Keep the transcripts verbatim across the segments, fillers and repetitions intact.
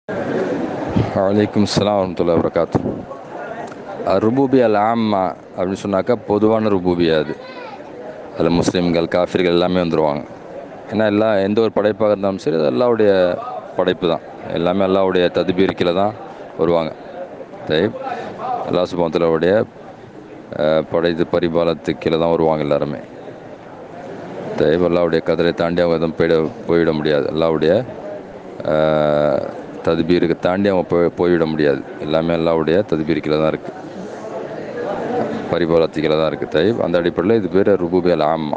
வலைக்கும் ஸலாம் வரஹ்மத்துல்லாஹி வபரகாத்து. ருபூபியா அல் ஆம்மா அப்படின்னு சொன்னாக்கா பொதுவான ருபூபியா அது. அதில் முஸ்லீம்கள் காஃபிர்கள் எல்லாமே வந்துடுவாங்க. ஏன்னா எல்லா எந்த ஒரு படைப்பாக இருந்தாலும் சரி அது அல்லாஹ்வுடைய படைப்பு தான். எல்லாமே அல்லாஹ்வுடைய தத்பீர் கீழே தான் வருவாங்க. தைப் அல்லாஹ் சுப்ஹானஹு வ தஆலாவுடைய படைத்து பரிபாலத்துக்கு கீழே தான் வருவாங்க எல்லாருமே. தைப் அல்லாஹ்வுடைய கதரை தாண்டி அவங்க எதுவும் போயிட போய்விட முடியாது. அல்லாஹ்வுடைய தத்பீருக்கு தாண்டி அவங்க போய் போய்விட முடியாது. எல்லாமே அல்லாஹ்வுடைய தத்பீர் கீழே தான் இருக்குது, பரிபாலத்து கீழே தான் இருக்குது. தைப் அந்த அடிப்படையில் இது பேர் ருபூபியா அல் ஆம்மா.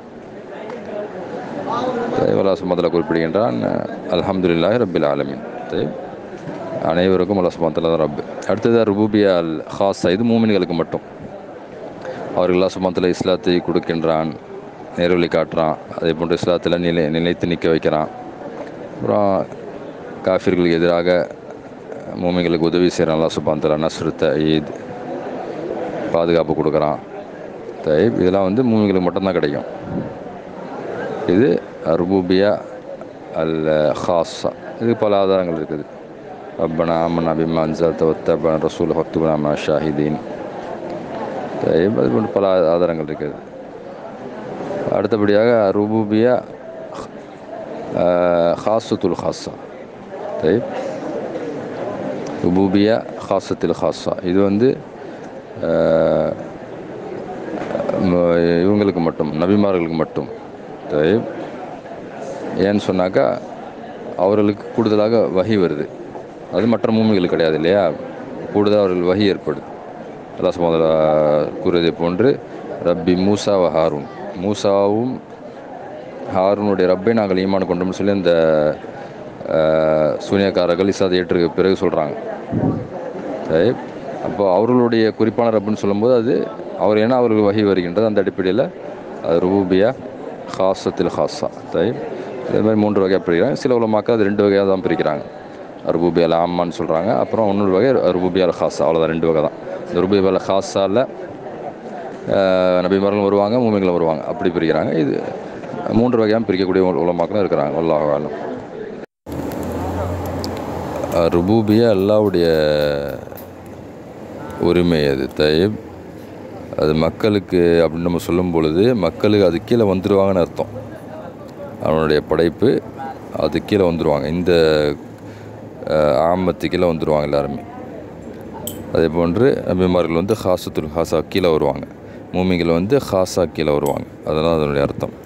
தைப் அல்லாஹ் சுப்ஹானஹு வ தஆலா குறிப்பிடுகின்றான், அல்ஹம்துலில்லாஹி ரப்பில் ஆலமீன். தைப் அனைவருக்கும் அல்லாஹ் சுப்ஹானஹு வ தஆலா தான் ரப்பு. அடுத்தது ருபூபியா அல் ஹாஸா, இது மூமின்களுக்கு மட்டும். அவர்கள் அல்லாஹ் சுப்ஹானஹு வ தஆலா இஸ்லாத்தை கொடுக்கின்றான், நேர்வழி காட்டுறான், அதே போன்று இஸ்லாத்தில் நிலை நிலைத்து நிற்க வைக்கிறான். அப்புறம் காஃபிர்களுக்கு எதிராக மூமின்களுக்கு உதவி செய்கிறான் அல்லாஹ் சுப்ஹானஹு வ தஆலா, நஸ்ரு தஈத், பாதுகாப்பு கொடுக்குறான். தைப் இதெல்லாம் வந்து மூமின்களுக்கு மட்டும்தான் கிடைக்கும். இது ருபூபியா அல் ஹாஸா. இது பல ஆதாரங்கள் இருக்குது. ரப்பனா ஆமன்னா பிமா அன்ஸல்த வத்தபஅனா ரசூல ஃபக்துபனா மஅ ஷாஹிதீன். தைப் அது போன்ற பல ஆதாரங்கள் இருக்குது. அடுத்தபடியாக ருபூபியா ஹாஸத்துல் ஹாஸா. தைப் ருபூபியா ஹாஸத்துல் ஹாஸா, இது வந்து இவங்களுக்கு மட்டும், நபிமார்களுக்கு மட்டும். தைப் ஏன்னு சொன்னாக்கா அவர்களுக்கு கூடுதலாக வஹி வருது. அது மற்ற மூமின்களுக்கு கிடையாது இல்லையா? கூடுதலாக அவர்கள் வஹி ஏற்படுது. அல்லாஹ் சுப்ஹானஹு வ தஆலா கூறியதை போன்று ரப்பி மூசா வ ஹாரூன், மூசாவும் ஹாரூனுடைய ரப்பை நாங்கள் ஈமான் கொண்டோம்னு சொல்லி அந்த சூனியக்காரர்கள் இஸ்லாத்தை ஏற்று பிறகு சொல்கிறாங்க. தைப் அப்போ அவர்களுடைய குறிப்பான ரப்புன்னு சொல்லும்போது அது அவர், ஏன்னா அவர்களுக்கு வஹி வருகின்றது. அந்த அடிப்படையில் அது ருபூபியா ஹாஸத்துல் ஹாஸா. தைப் இதே மாதிரி மூன்று வகையாக பிரிக்கிறாங்க. சில உலமாக்கள் அது ரெண்டு வகையாக தான் பிரிக்கிறாங்க. ருபூபியா அல் ஆம்மான்னு சொல்கிறாங்க, அப்புறம் இன்னொரு வகை ருபூபியா அல் ஹாஸா. அவ்வளோதான், ரெண்டு வகை தான். இந்த ருபூபியா அல் ஹாஸாவில் நபிமார்களும் வருவாங்க, மூமின்களும் வருவாங்க, அப்படி பிரிக்கிறாங்க. இது மூன்று வகையாக பிரிக்கக்கூடிய உலமாக்களும் இருக்கிறாங்க. வல்லாஹு அலம். ருபூபியா அல்லாஹ்வுடைய உரிமை அது. தைப் அது மக்களுக்கு அப்படின்னு நம்ம சொல்லும் பொழுது மக்களுக்கு அது கீழே வந்துடுவாங்கன்னு அர்த்தம். அவனுடைய படைப்பு அது கீழே வந்துடுவாங்க, இந்த ஆமத்து கீழே வந்துடுவாங்க எல்லாருமே. அதே போன்று நபிமார்கள் வந்து ஹாஸத்துல் ஹாஸா கீழே வருவாங்க, மூமின்கள் வந்து ஹாஸா கீழே வருவாங்க. அதெல்லாம் அதனுடைய அர்த்தம்.